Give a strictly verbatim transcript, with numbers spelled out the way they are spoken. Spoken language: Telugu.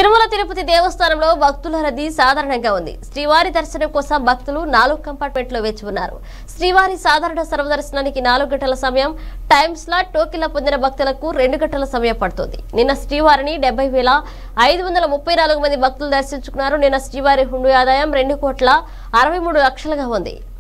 తిరుమల తిరుపతి దేవస్థానంలో భక్తుల రద్దీ సాధారణంగా ఉంది. శ్రీవారి దర్శనం కోసం భక్తులు నాలుగు కంపార్ట్మెంట్లో వేచి ఉన్నారు. శ్రీవారి సాధారణ సర్వదర్శనానికి నాలుగు గంటల సమయం టైం స్లాట్ టోకెన్ల పొందిన భక్తులకు రెండు గంటల సమయం పడుతుంది. నిన్న శ్రీవారిని డెబ్బై వేల ఐదు వందల ముప్పై నాలుగు మంది భక్తులు దర్శించుకున్నారు. నిన్న శ్రీవారి హుండీ ఆదాయం రెండు కోట్ల అరవై మూడు లక్షలుగా ఉంది.